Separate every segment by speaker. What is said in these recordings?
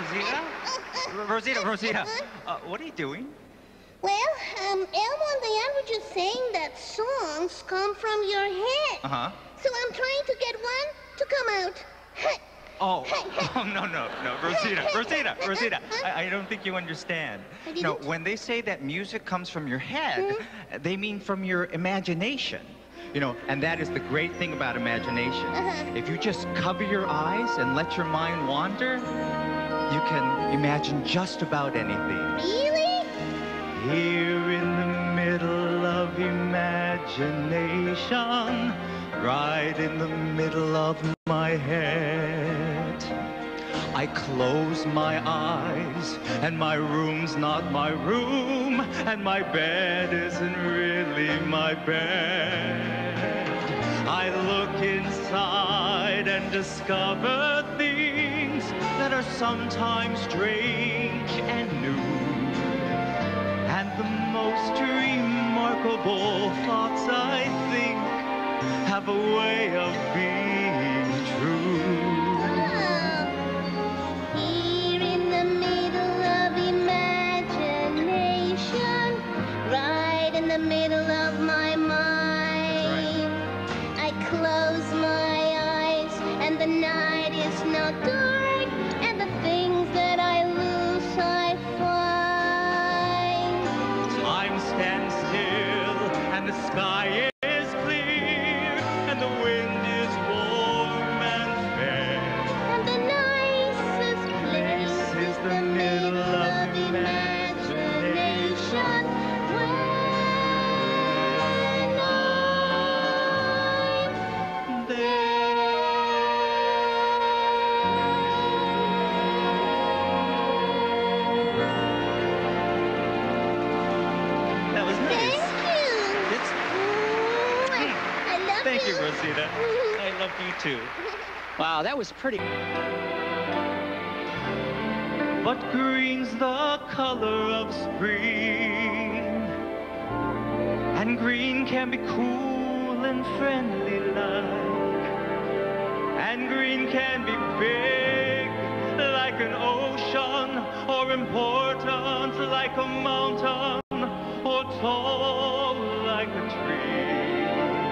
Speaker 1: Rosita, what are you doing?
Speaker 2: Well, Elmo and Leanne were just saying that songs come from your head.
Speaker 1: Uh-huh.
Speaker 2: So I'm trying to get one to come out.
Speaker 1: Oh, no, Rosita, I don't think you understand. No, when they say that music comes from your head, they mean from your imagination. You know, and that is the great thing about imagination. If you just cover your eyes and let your mind wander, you can imagine just about anything.
Speaker 2: Really?
Speaker 1: Here in the middle of imagination, right in the middle of my head, I close my eyes, and my room's not my room, and my bed isn't really my bed. I look inside and discover things that are sometimes strange and new. And the most remarkable thoughts, I think, have a way of being true.
Speaker 2: Here in the middle of imagination, right in the middle of my mind, I close my eyes and the night is not dark, and the things that I lose I find.
Speaker 1: Time stands still and the sky is clear and the wind is warm and fair.
Speaker 2: And the nicest place is the middle of imagination, when I'm
Speaker 1: There. That was nice.
Speaker 2: Thank you. I love
Speaker 1: Thank you,
Speaker 2: you.
Speaker 1: Rosita. I love you too.
Speaker 3: Wow, that was pretty.
Speaker 1: But green's the color of spring, and green can be cool and friendly like, and green can be big like an ocean, or important like a mountain, or tall like a tree.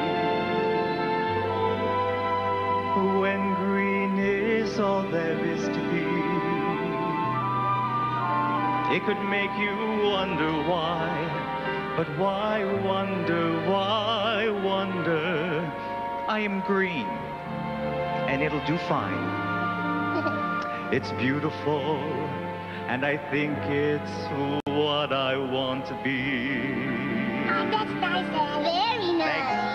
Speaker 1: When green is all there is to be, it could make you wonder why, but why wonder, why wonder? I am green, and it'll do fine. It's beautiful, and I think it's what I want to be.
Speaker 2: That's nice, Very nice.
Speaker 1: Thanks.